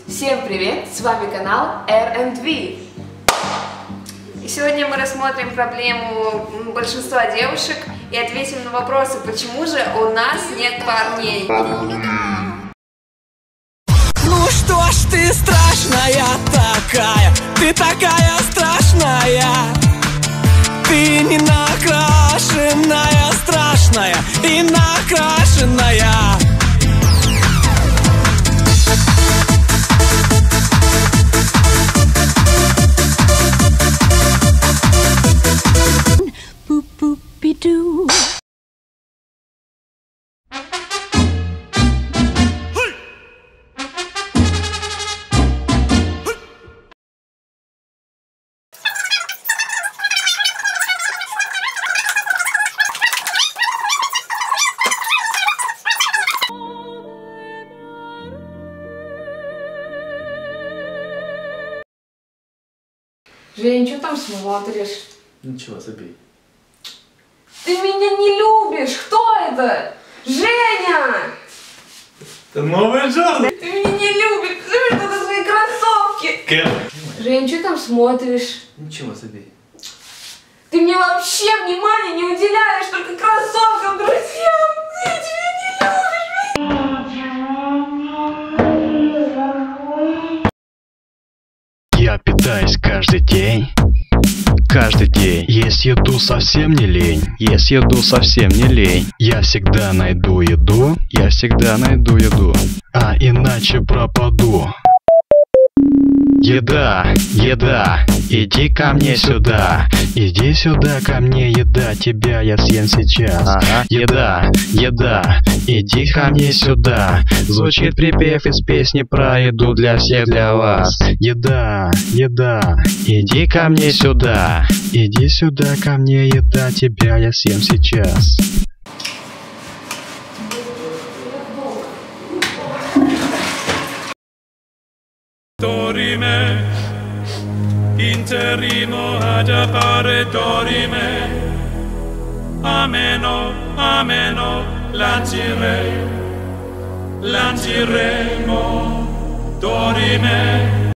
Всем привет! С вами канал R&V. И сегодня мы рассмотрим проблему большинства девушек и ответим на вопросы, почему же у нас нет парней. Ну что ж ты страшная такая, ты такая страшная. Ты не накрашенная, страшная и накрашенная. Пу-пу-пи-ду. Жень, что там смотришь? Ничего, забей. Ты меня не любишь! Кто это? Женя! Это новая Джордан! Ты меня не любишь! Ты это свои кроссовки! Кэп! Жень, что там смотришь? Ничего, забей. Ты мне вообще внимания не уделяешь, только кроссовкам, друзьям! Я тебя не люблю! Я питаюсь каждый день, есть еду совсем не лень, я всегда найду еду, а иначе пропаду. Еда, иди ко мне сюда, ко мне, еда, тебя я съем сейчас. Еда, иди ко мне сюда, звучит припев из песни про еду для всех, для вас. Еда, иди ко мне сюда, ко мне, еда, тебя я съем сейчас. Dorime, interrimo ad appare dorime, ameno, lanciremo, dorime.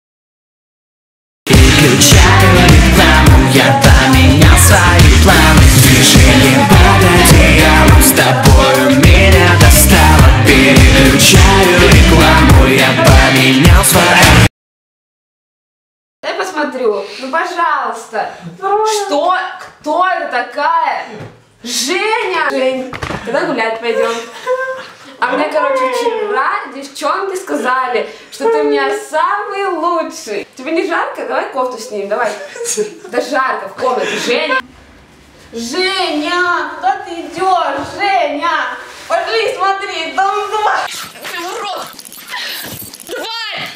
Переключаю рекламу, я поменял свои планы. Движение под одеялом, с тобою меня достало. Переключаю рекламу, я поменял свои. Дай посмотрю. Ну, пожалуйста. Что? Кто это такая? Женя! Жень, когда гулять пойдем? А мне, короче, вчера девчонки сказали, что ты у меня самый лучший. Тебе не жарко? Давай кофту снимем, давай. Да жарко в комнате. Женя! Женя! Куда ты идешь? Женя! Пошли, смотри, дом 2. Ты урод! Давай!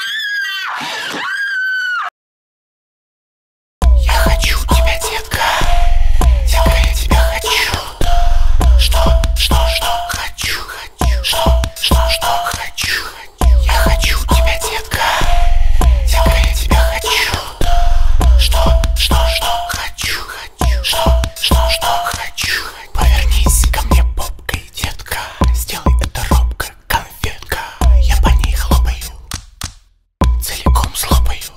Я хочу тебя, детка. Детка, я тебя хочу. Что хочу. Что хочу. Я хочу тебя, детка. Детка, я тебя хочу. Что хочу. Что хочу. Повернись ко мне попкой, детка. Сделай это робко, конфетка. Я по ней хлопаю. Целиком слопаю.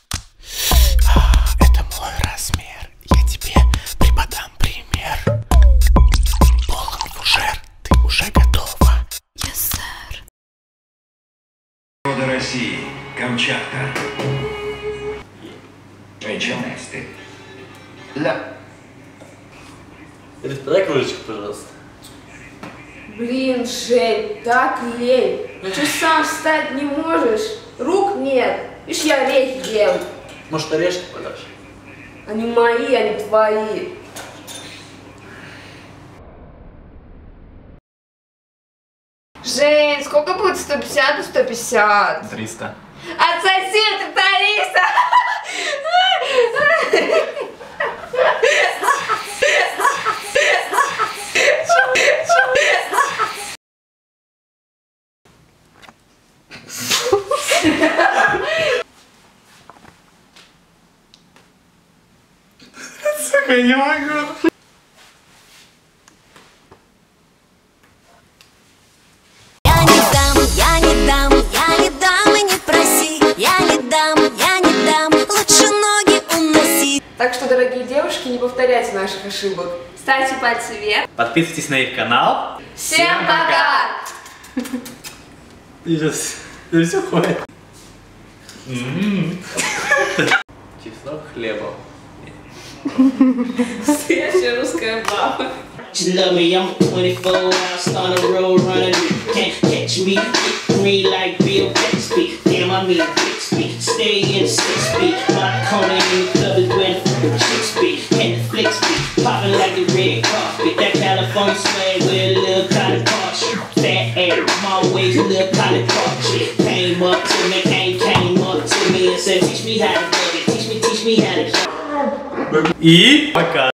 Это мой размер. Я тебе преподам пример. Полон фужер. Ты уже готова? Yes, sir. Народы России, Камчатка. Начинайте. Подай кружечку, пожалуйста. Блин, Жень, так лень. Ты сам встать не можешь? Рук нет. Видишь, я орехи ем. Может, орешки подашь? Они мои, а не твои. Жень, сколько будет 150 и 150? 300. Отсоси тракториста! Сука, не могу. Я не дам, я не дам и не проси. повторять наших ошибок. Ставьте пальцы вверх. Подписывайтесь на их канал. Всем пока! И сейчас все ходит. Чеснок хлебом. Настоящая русская баба. She love me, I'm 24, I'll start a road running. Can't catch me, get green like Bill Bixby. Damn, I mean Bixby, stay in 6 feet. My corner in the club is where the chicks be. And the flicks be, popping like the red carpet. That California swag with a little kind of car shit. Fat air, I'm always a little kind of car shit. Came up to me and said, teach me how to do it, teach me how to do it. И пока.